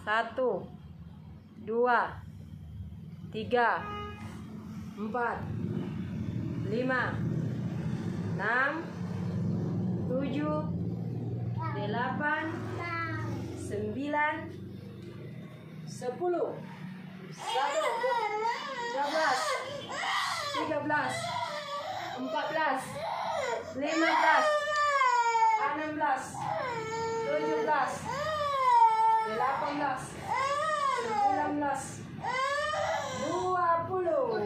1, 2, 3, 4, 5, 6, 7, 8, 9, 10, 12, 13, 14, 15, 16, 17, 18, 19, 20,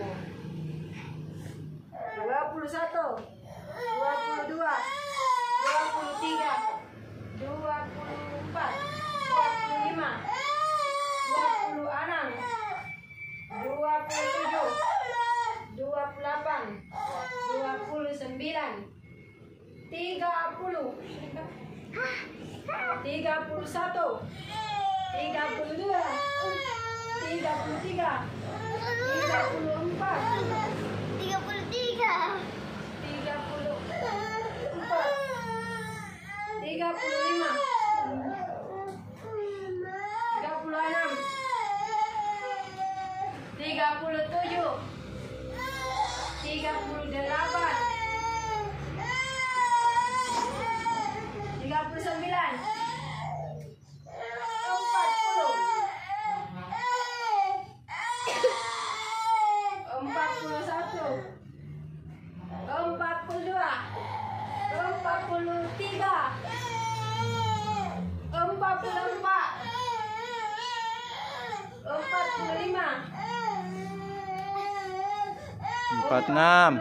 21, 22, 23, 24, 25, 26, 27, 28, 29, 30, 31, 32, 33, 34, 35, 37, 38, 39, 46,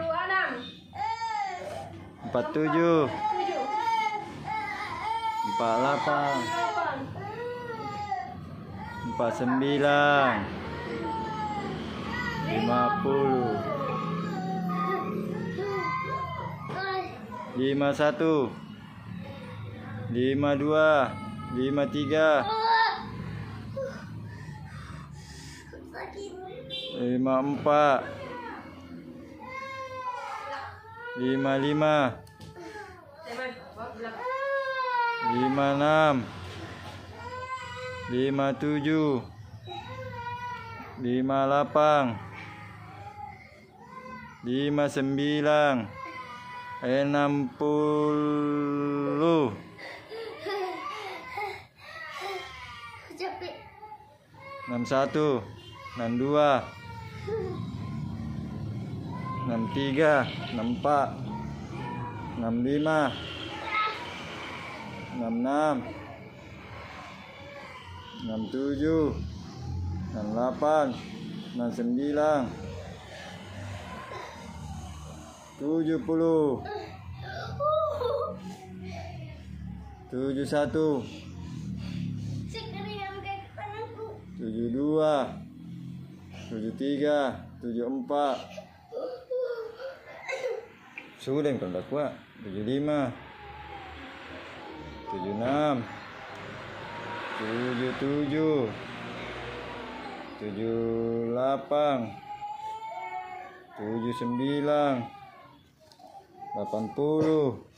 47, 48, 49, 50, 51, 52, 53, 54, 55, 56, 57, 58, 59, 60, 61, 62, 63, 64, 65, 66, 67, 68, 69, 70, 71, 72, 73, 74, sudah yang kalau kuat 75, 76, 77, 78, 79, 80,